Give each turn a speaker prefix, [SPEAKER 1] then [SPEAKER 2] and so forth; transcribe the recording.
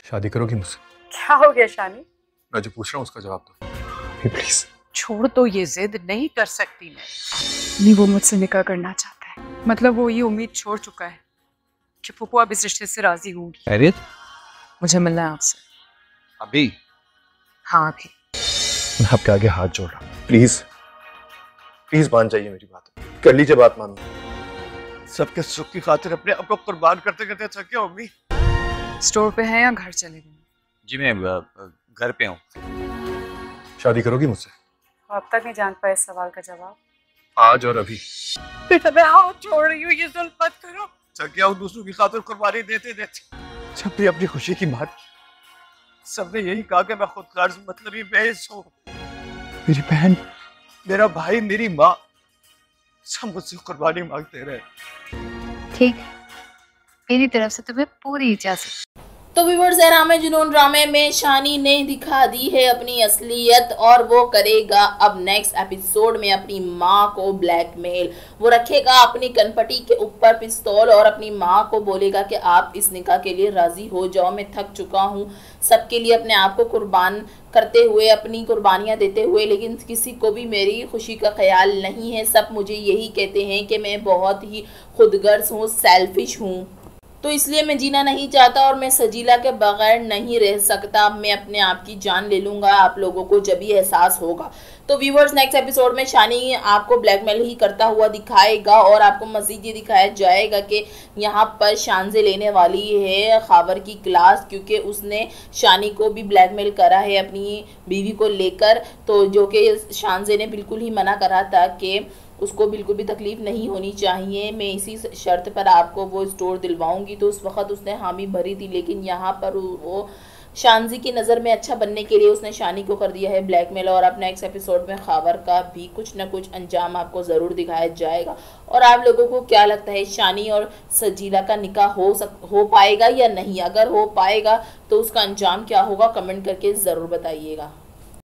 [SPEAKER 1] शादी करोगी मुझसे?
[SPEAKER 2] क्या हो गया शानी?
[SPEAKER 1] मैं जो पूछ रहा हूँ उसका जवाब दो प्लीज।
[SPEAKER 3] छोड़ दो, ये जिद नहीं कर सकती मैं।
[SPEAKER 2] नहीं, वो मुझसे निकाह करना चाहता है। मतलब वो ये उम्मीद छोड़ चुका है कि फूफू अब इस रिश्ते से राजी होंगी।
[SPEAKER 1] खैरियत?
[SPEAKER 2] मुझे मिलना है आपसे।
[SPEAKER 1] अभी?
[SPEAKER 2] हाँ अभी।
[SPEAKER 1] मैं आपके आगे हाथ जोड़ रहा हूँ, प्लीज प्लीज मान जाइए मेरी बात। कर लीजिए बात, मान।
[SPEAKER 4] सबके सुख की खातिर अपने आप को कुर्बान करते करते थक गया होगी।
[SPEAKER 2] स्टोर पे है या घर चले गए?
[SPEAKER 4] जी मैं घर पे हूँ।
[SPEAKER 1] शादी करोगी मुझसे?
[SPEAKER 2] अब तक नहीं जान पाए इस सवाल का जवाब।
[SPEAKER 1] आज और अभी।
[SPEAKER 3] बेटा मैं हाथ छोड़ रही हूँ, ये जुल्म मत करो।
[SPEAKER 4] थक गया हूँ दूसरों की खातिर कुर्बानी देते देते। जब भी अपनी खुशी की बात, सबने यही कहा कि मैं खुद गर्ज मतलबी बेइज्जत हूँ। मेरी बहन, मेरा भाई, मेरी माँ, सब मुझसे कुर्बानी मांगते रहे।
[SPEAKER 5] ठीक, मेरी तरफ से तुम्हें पूरी इजाजत।
[SPEAKER 6] तो व्यूअर्स, ड्रामे जुनून ड्रामे में शानी ने दिखा दी है अपनी असलियत और वो करेगा अब नेक्स्ट एपिसोड में अपनी माँ को ब्लैकमेल। वो रखेगा अपनी कनपटी के ऊपर पिस्तौल और अपनी माँ को बोलेगा कि आप इस निकाह के लिए राजी हो जाओ, मैं थक चुका हूँ सबके लिए अपने आप को कुर्बान करते हुए, अपनी कुर्बानियाँ देते हुए, लेकिन किसी को भी मेरी खुशी का ख्याल नहीं है। सब मुझे यही कहते हैं कि मैं बहुत ही खुदगर्ज हूँ, सेल्फिश हूँ, तो इसलिए मैं जीना नहीं चाहता और मैं सजीला के बगैर नहीं रह सकता। मैं अपने आप की जान ले लूँगा, आप लोगों को जब ये एहसास होगा। तो व्यूवर्स, नेक्स्ट एपिसोड में शानी आपको ब्लैकमेल ही करता हुआ दिखाएगा और आपको मज़ीद ये दिखाया जाएगा कि यहाँ पर शानजे लेने वाली है खावर की क्लास, क्योंकि उसने शानी को भी ब्लैकमेल करा है अपनी बीवी को लेकर। तो जो कि शानजे ने बिल्कुल ही मना करा था कि उसको बिल्कुल भी तकलीफ़ नहीं होनी चाहिए, मैं इसी शर्त पर आपको वो स्टोर दिलवाऊंगी। तो उस वक़्त उसने हामी भरी थी, लेकिन यहाँ पर वो शानजी की नज़र में अच्छा बनने के लिए उसने शानी को कर दिया है ब्लैकमेल। और अब नेक्स्ट एपिसोड में खावर का भी कुछ ना कुछ अंजाम आपको ज़रूर दिखाया जाएगा। और आप लोगों को क्या लगता है, शानी और सजीला का निकाह हो पाएगा या नहीं? अगर हो पाएगा तो उसका अंजाम क्या होगा, कमेंट करके ज़रूर बताइएगा।